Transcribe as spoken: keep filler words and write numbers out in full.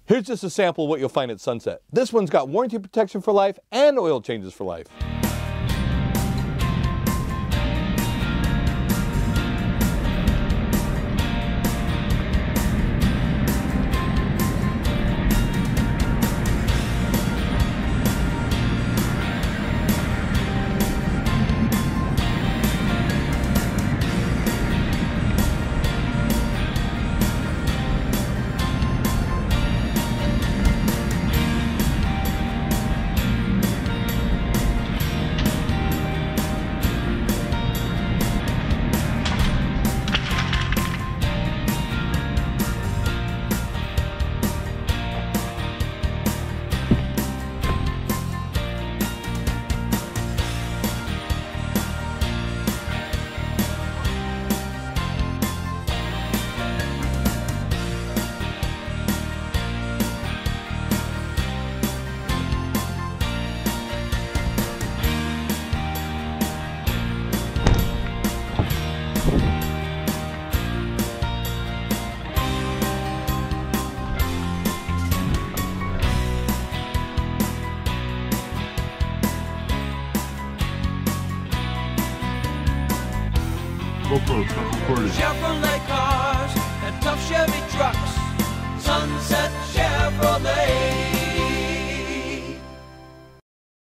Here's just a sample of what you'll find at Sunset. This one's got warranty protection for life and oil changes for life. Chevrolet cars and tough Chevy trucks. Sunset Chevrolet.